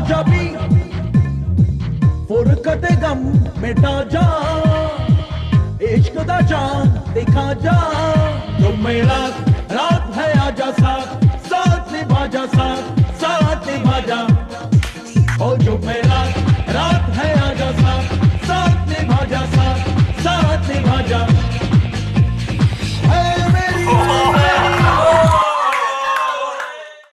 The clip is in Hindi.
जा भी फुरकत गम मिटा जा, इश्क दा जान दिखा जा, तू मेरा